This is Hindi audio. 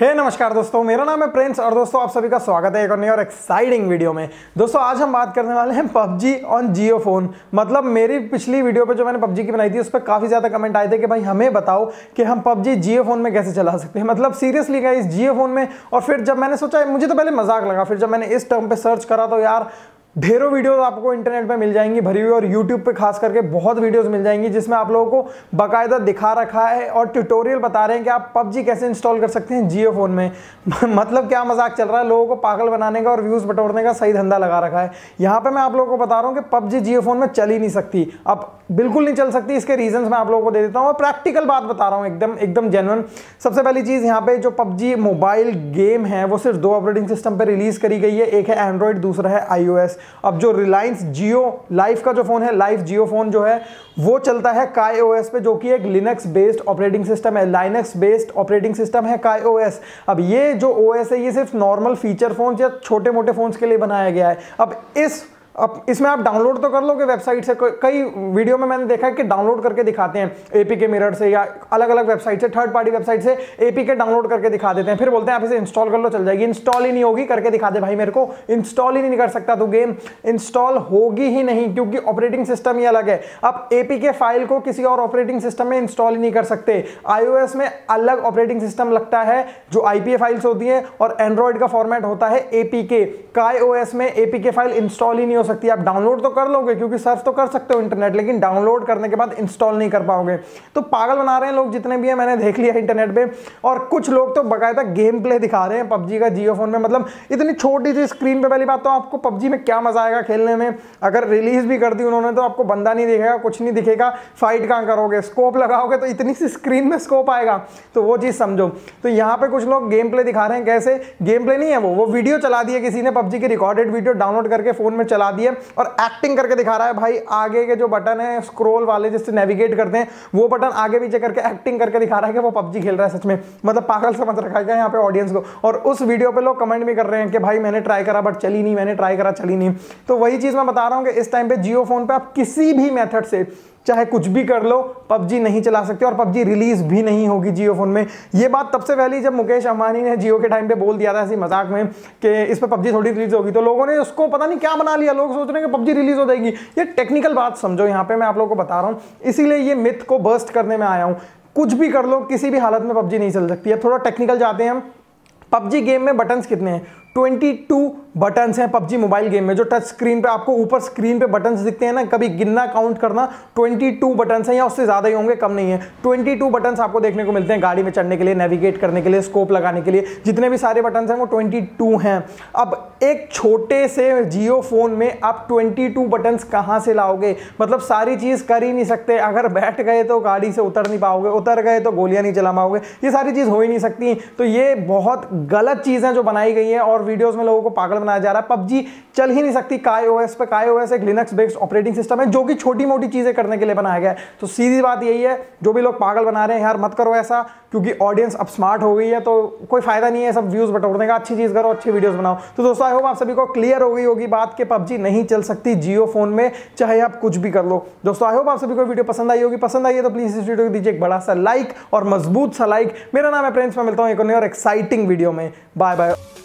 नमस्कार दोस्तों, मेरा नाम है प्रिंस और दोस्तों आप सभी का स्वागत है एक नई और एक्साइटिंग वीडियो में। दोस्तों आज हम बात करने वाले हैं पबजी ऑन जियो फोन। मतलब मेरी पिछली वीडियो पे जो मैंने पबजी की बनाई थी उस पर काफ़ी ज़्यादा कमेंट आए थे कि भाई हमें बताओ कि हम पबजी जियो फोन में कैसे चला सकते हैं। मतलब सीरियसली गाइस जियो फोन में। और फिर जब मैंने सोचा, मुझे तो पहले मजाक लगा, फिर जब मैंने इस टर्म पर सर्च करा तो यार ढेरों वीडियोस आपको इंटरनेट पे मिल जाएंगी भरी हुई, और यूट्यूब पे खास करके बहुत वीडियोस मिल जाएंगी जिसमें आप लोगों को बाकायदा दिखा रखा है और ट्यूटोरियल बता रहे हैं कि आप पबजी कैसे इंस्टॉल कर सकते हैं जियो फोन में। मतलब क्या मजाक चल रहा है, लोगों को पागल बनाने का और व्यूज बटोरने का सही धंधा लगा रखा है। यहाँ पे मैं आप लोगों को बता रहा हूँ कि पबजी जियो फोन में चल ही नहीं सकती, अब बिल्कुल नहीं चल सकती। इसके रीजंस मैं आप लोगों को दे देता हूँ और प्रैक्टिकल बात बता रहा हूँ, एकदम जेन्युइन। सबसे पहली चीज, यहाँ पे जो पबजी मोबाइल गेम है वो सिर्फ 2 ऑपरेटिंग सिस्टम पे रिलीज करी गई है, एक है एंड्रॉइड, दूसरा है iOS। अब जो रिलायंस जियो लाइफ का जो फोन है, लाइफ जियो फोन जो है वो चलता है KaiOS पे, जो कि एक लिनक्स बेस्ड ऑपरेटिंग सिस्टम है, लाइनक्स बेस्ड ऑपरेटिंग सिस्टम है KaiOS। अब ये जो OS है ये सिर्फ नॉर्मल फीचर फोन या छोटे मोटे फोन्स के लिए बनाया गया है। अब इसमें आप डाउनलोड तो कर लोगे वेबसाइट से, कई वीडियो में मैंने देखा है कि डाउनलोड करके दिखाते हैं APK मिरर से या अलग अलग वेबसाइट से, थर्ड पार्टी वेबसाइट से APK डाउनलोड करके दिखा देते हैं, फिर बोलते हैं आप इसे इंस्टॉल कर लो चल जाएगी। इंस्टॉल ही नहीं होगी, करके दिखा दे भाई मेरे को। इंस्टॉल ही नहीं कर सकता तो गेम इंस्टॉल होगी ही नहीं, क्योंकि ऑपरेटिंग सिस्टम ही अलग है। आप APK फाइल को किसी और ऑपरेटिंग सिस्टम में इंस्टॉल ही नहीं कर सकते। iOS में अलग ऑपरेटिंग सिस्टम लगता है जो IPA फाइल्स होती है, और एंड्रॉइड का फॉर्मेट होता है APK। KaiOS में APK फाइल इंस्टॉल ही नहीं हो सकती। आप डाउनलोड तो कर लोगे क्योंकि सर्फ तो कर सकते हो इंटरनेट, लेकिन डाउनलोड करने के बाद इंस्टॉल नहीं कर पाओगे। तो पागल बना रहे हैं लोग जितने भी हैं, मैंने देख लिया इंटरनेट पे। और कुछ लोग तो बाकायदा गेम प्ले दिखा रहे हैं पबजी का जियो फोन में। मतलब इतनी छोटी सी स्क्रीन पे, पहली बात तो आपको पबजी में क्या मजा आएगा खेलने में। अगर रिलीज भी कर दी उन्होंने तो आपको बंदा नहीं दिखेगा, कुछ नहीं दिखेगा, फाइट कहां करोगे, स्कोप लगाओगे तो इतनी सी स्क्रीन में स्कोप आएगा, तो वो चीज समझो। तो यहाँ पे कुछ लोग गेम प्ले दिखा रहे हैं। कैसे गेम प्ले नहीं है, वो वीडियो चला दी है किसी ने, पबजी की रिकॉर्डेड वीडियो डाउनलोड करके फोन में चला दी है और एक्टिंग करके दिखा रहा है। भाई आगे के जो बटन है स्क्रॉल वाले जिससे नेविगेट करते हैं, वो बटन आगे पीछे करके एक्टिंग करके दिखा रहा है कि वो पबजी खेल रहा है सच में। मतलब पागल समझ रखा है यहाँ पे ऑडियंस को। और उस वीडियो पे लोग कमेंट भी कर रहे हैं कि भाई मैंने ट्राई करा बट चली नहीं, मैंने ट्राई करा चली नहीं। तो वही चीज मैं बता रहा हूँ कि इस टाइम पे जियो फोन पे आप किसी भी मेथड से चाहे कुछ भी कर लो, पबजी नहीं चला सकते और पबजी रिलीज भी नहीं होगी जियो फोन में। ये बात तब से पहले जब मुकेश अंबानी ने जियो के टाइम पे बोल दिया था ऐसी मजाक में कि इस पे पबजी थोड़ी रिलीज होगी, तो लोगों ने उसको पता नहीं क्या बना लिया। लोग सोच रहे हैं कि पबजी रिलीज हो जाएगी। ये टेक्निकल बात समझो, यहाँ पे मैं आप लोगों को बता रहा हूँ, इसीलिए ये मिथ को बर्स्ट करने में आया हूँ। कुछ भी कर लो, किसी भी हालत में पबजी नहीं चल सकती है। थोड़ा टेक्निकल जाते हैं हम। पबजी गेम में बटन्स कितने हैं? 22 बटन्स हैं पबजी मोबाइल गेम में। जो टच स्क्रीन पे आपको ऊपर स्क्रीन पे बटन्स दिखते हैं ना, कभी गिनना काउंट करना, 22 बटन्स हैं या उससे ज़्यादा ही होंगे, कम नहीं है। 22 बटन्स आपको देखने को मिलते हैं गाड़ी में चढ़ने के लिए, नेविगेट करने के लिए, स्कोप लगाने के लिए। जितने भी सारे बटन्स हैं वो 22 हैं। अब एक छोटे से जियो फोन में आप 22 बटन्स कहाँ से लाओगे? मतलब सारी चीज़ कर ही नहीं सकते। अगर बैठ गए तो गाड़ी से उतर नहीं पाओगे, उतर गए तो गोलियाँ नहीं चला पाओगे, ये सारी चीज़ हो ही नहीं सकती। तो ये बहुत गलत चीज़ है जो बनाई गई है और वीडियोस में लोगों को पागल बनाया जा रहा है। पबजी चल ही नहीं सकती KaiOS पे। KaiOS एक लिनक्स बेस्ड ऑपरेटिंग सिस्टम है जो कि छोटी मोटी चीजें करने के लिए बनाया गया है। तो सीधी बात यही है, जो भी लोग पागल बना रहे हैं यार मत करो ऐसा, क्योंकि ऑडियंस अब स्मार्ट हो गई है तो कोई फायदा नहीं है सब व्यूज बटोरने का। अच्छी चीज करो, अच्छी वीडियोस बनाओ। तो दोस्तों आई होप आप सभी को क्लियर हो गई होगी बात कि पबजी नहीं चल सकती जियो फोन में, चाहे आप कुछ भी कर लो। दोस्तों आई होप आप सभी को वीडियो पसंद आई होगी। पसंद आई है तो प्लीज इस वीडियो को दीजिए एक बड़ा सा लाइक और मजबूत सा लाइक। मेरा नाम है प्रिंस, मैं मिलता हूं एक और एक्साइटिंग वीडियो में। Bye bye.